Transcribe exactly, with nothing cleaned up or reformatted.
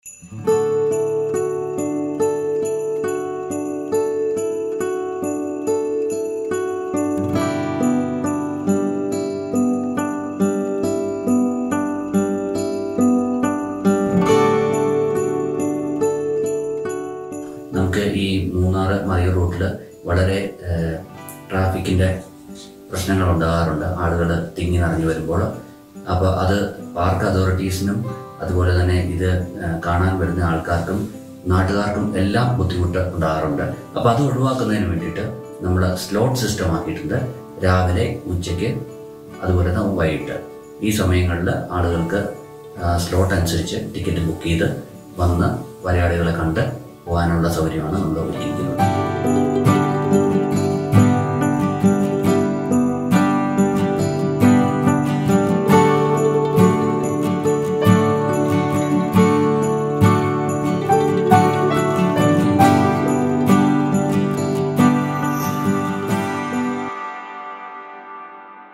നമുക്ക് ഈ മൂന്നാർ മറയൂർ റൂട്ടിൽ വളരെ ട്രാഫിക്കിൻ്റെ പ്രശ്നങ്ങൾ ഉണ്ടാകാറുണ്ട്, ആളുകൾ തിങ്ങി നിറഞ്ഞു വരുമ്പോൾ. അപ്പോൾ അത് പാർക്ക് അതോറിറ്റീസിനും അതുപോലെ തന്നെ ഇത് കാണാൻ വരുന്ന ആൾക്കാർക്കും നാട്ടുകാർക്കും എല്ലാം ബുദ്ധിമുട്ട് ഉണ്ടാകാറുണ്ട്. അപ്പോൾ അത് ഒഴിവാക്കുന്നതിന് വേണ്ടിയിട്ട് നമ്മൾ സ്ലോട്ട് സിസ്റ്റം ആക്കിയിട്ടുണ്ട്. രാവിലെ, ഉച്ചയ്ക്ക്, അതുപോലെ തന്നെ വൈകിട്ട് ഈ സമയങ്ങളിൽ ആളുകൾക്ക് സ്ലോട്ട് അനുസരിച്ച് ടിക്കറ്റ് ബുക്ക് ചെയ്ത് വന്ന് മലയാളികളെ കണ്ട് പോകാനുള്ള സൗകര്യമാണ് നമ്മൾ ഒരുക്കിയിരിക്കുന്നത്.